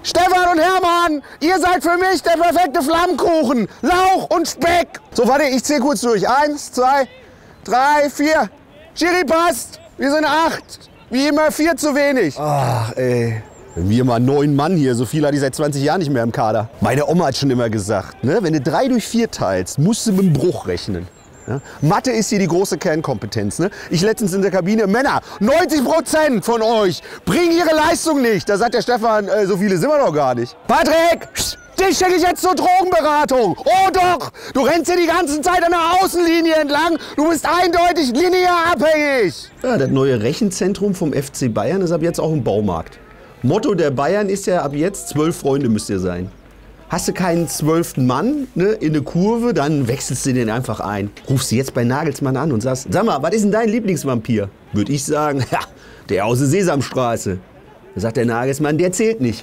Stefan und Hermann, ihr seid für mich der perfekte Flammkuchen. Lauch und Speck. So, warte, ich zähle kurz durch. 1, 2, 3, 4. Schiri passt. Wir sind 8. Wie immer 4 zu wenig. Ach, ey. Wir mal 9 Mann hier. So viel hatte ich seit 20 Jahren nicht mehr im Kader. Meine Oma hat schon immer gesagt, ne, wenn du 3 durch 4 teilst, musst du mit dem Bruch rechnen. Ja? Mathe ist hier die große Kernkompetenz. Ne? Ich letztens in der Kabine, Männer, 90% von euch bringen ihre Leistung nicht. Da sagt der Stefan, so viele sind wir doch gar nicht. Patrick, dich schicke ich jetzt zur Drogenberatung. Oh doch, du rennst hier die ganze Zeit an der Außenlinie entlang. Du bist eindeutig linear abhängig. Ja, das neue Rechenzentrum vom FC Bayern ist ab jetzt auch im Baumarkt. Motto der Bayern ist ja ab jetzt 12 Freunde müsst ihr sein. Hast du keinen 12. Mann, ne, in der Kurve, dann wechselst du den einfach ein. Rufst du jetzt bei Nagelsmann an und sagst, sag mal, was ist denn dein Lieblingsvampir? Würde ich sagen, ja, der aus der Sesamstraße. Da sagt der Nagelsmann, der zählt nicht.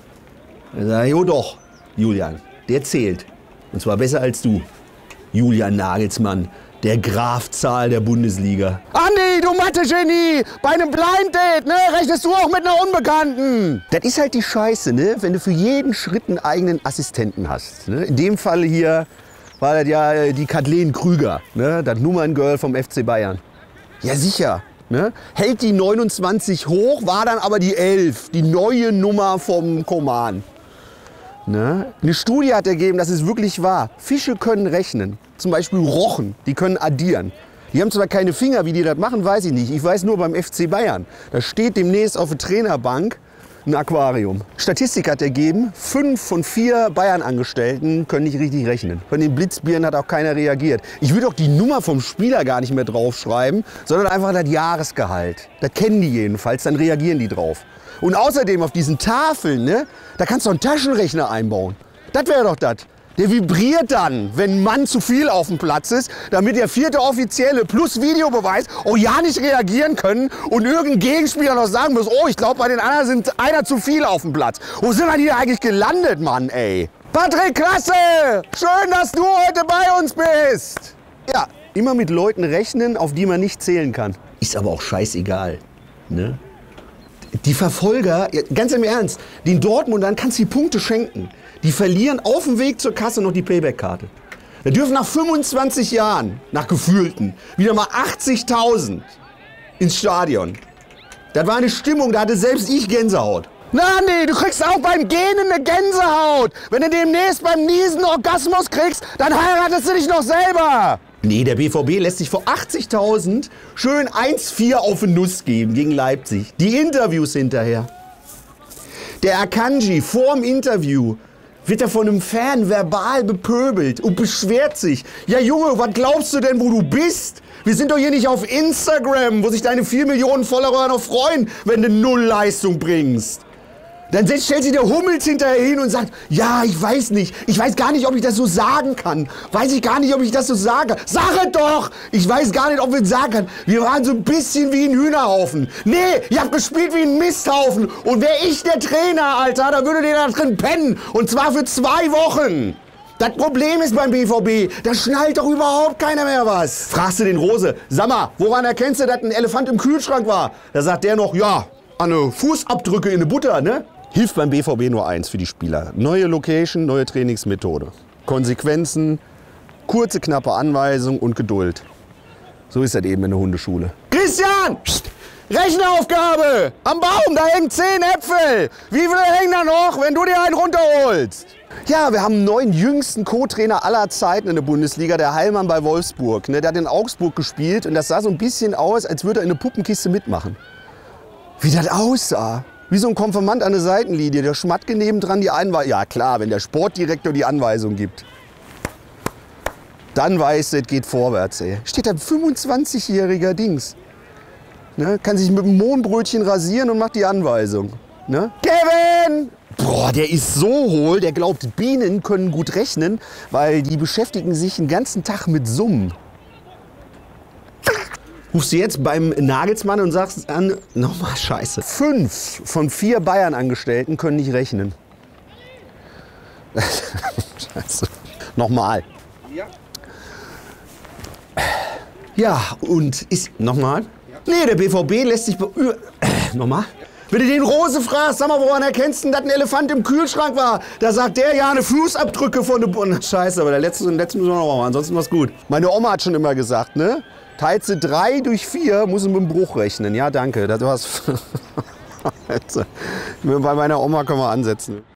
Da sag ich, jo doch, Julian, der zählt. Und zwar besser als du. Julian Nagelsmann, der Graf Zahl der Bundesliga. Andi, du Mathe-Genie! Bei einem Blind Date, ne, rechnest du auch mit einer Unbekannten. Das ist halt die Scheiße, ne, wenn du für jeden Schritt einen eigenen Assistenten hast. Ne? In dem Fall hier war das ja die Kathleen Krüger, ne, das Nummerngirl vom FC Bayern. Ja sicher, ne? Hält die 29 hoch, war dann aber die 11, die neue Nummer vom Koman. Ne? Eine Studie hat ergeben, dass es wirklich wahr. Fische können rechnen. Zum Beispiel Rochen, die können addieren. Die haben zwar keine Finger, wie die das machen, weiß ich nicht. Ich weiß nur beim FC Bayern. Da steht demnächst auf der Trainerbank ein Aquarium. Statistik hat ergeben, 5 von 4 Bayern-Angestellten können nicht richtig rechnen. Von den Blitzbieren hat auch keiner reagiert. Ich würde auch die Nummer vom Spieler gar nicht mehr draufschreiben, sondern einfach das Jahresgehalt. Das kennen die jedenfalls, dann reagieren die drauf. Und außerdem auf diesen Tafeln, ne, da kannst du einen Taschenrechner einbauen. Das wäre doch das. Der vibriert dann, wenn ein Mann zu viel auf dem Platz ist, damit der 4. Offizielle plus Videobeweis auch ja nicht reagieren können und irgendein Gegenspieler noch sagen muss, oh, ich glaube, bei den anderen sind einer zu viel auf dem Platz. Wo sind wir hier eigentlich gelandet, Mann, ey? Patrick, klasse! Schön, dass du heute bei uns bist! Ja, immer mit Leuten rechnen, auf die man nicht zählen kann. Ist aber auch scheißegal, ne? Die Verfolger, ganz im Ernst, den Dortmundern kannst du die Punkte schenken. Die verlieren auf dem Weg zur Kasse noch die Payback-Karte. Da dürfen nach 25 Jahren, nach gefühlten, wieder mal 80.000 ins Stadion. Das war eine Stimmung, da hatte selbst ich Gänsehaut. Na nee, du kriegst auch beim Gehen eine Gänsehaut. Wenn du demnächst beim Niesen Orgasmus kriegst, dann heiratest du dich noch selber. Nee, der BVB lässt sich vor 80.000 schön 1-4 auf den Nuss geben gegen Leipzig. Die Interviews hinterher. Der Akanji vorm Interview wird er von einem Fan verbal bepöbelt und beschwert sich. Ja Junge, was glaubst du denn, wo du bist? Wir sind doch hier nicht auf Instagram, wo sich deine 4 Millionen Follower noch freuen, wenn du 0 Leistung bringst. Dann stellt sich der Hummels hinterher hin und sagt, ja, ich weiß nicht. Ich weiß gar nicht, ob ich das so sagen kann. Weiß ich gar nicht, ob ich das so sage. Sag es doch! Ich weiß gar nicht, ob wir es sagen können. Wir waren so ein bisschen wie ein Hühnerhaufen. Nee, ihr habt gespielt wie ein Misthaufen. Und wäre ich der Trainer, Alter, dann würde der da drin pennen. Und zwar für 2 Wochen. Das Problem ist beim BVB, da schnallt doch überhaupt keiner mehr was. Fragst du den Rose, sag mal, woran erkennst du, dass ein Elefant im Kühlschrank war? Da sagt der noch, ja, an ne Fußabdrücke in der Butter, ne? Hilft beim BVB nur eins für die Spieler. Neue Location, neue Trainingsmethode. Konsequenzen, kurze, knappe Anweisung und Geduld. So ist das eben in der Hundeschule. Christian! Psst. Rechenaufgabe! Am Baum, da hängen 10 Äpfel! Wie viele hängen da noch, wenn du dir einen runterholst? Ja, wir haben einen neuen jüngsten Co-Trainer aller Zeiten in der Bundesliga, der Heilmann bei Wolfsburg. Der hat in Augsburg gespielt und das sah so ein bisschen aus, als würde er in eine Puppenkiste mitmachen. Wie das aussah! Wie so ein Konfirmand an der Seitenlinie, der Schmatke nebendran die Anweisung. Ja klar, wenn der Sportdirektor die Anweisung gibt. Dann weiß es, geht vorwärts, ey. Steht da ein 25-jähriger Dings. Ne? Kann sich mit dem Mohnbrötchen rasieren und macht die Anweisung. Ne? Kevin! Boah, der ist so hohl, der glaubt, Bienen können gut rechnen, weil die beschäftigen sich den ganzen Tag mit Summen. Rufst du jetzt beim Nagelsmann und sagst an, nochmal Scheiße. 5 von 4 Bayern-Angestellten können nicht rechnen. Scheiße. Nochmal. Ja. Ja, und ist, nochmal? Ja. Nee, der BVB lässt sich, nochmal? Wenn du den Rose fragst, sag mal, woran erkennst du, dass ein Elefant im Kühlschrank war? Da sagt der, ja, eine Fußabdrücke von der Bunde. Scheiße, aber den letzten müssen wir noch machen, ansonsten war's gut. Meine Oma hat schon immer gesagt, ne? Teilt sie 3 durch 4, muss sie mit dem Bruch rechnen. Ja, danke, das war's. Bei meiner Oma können wir ansetzen.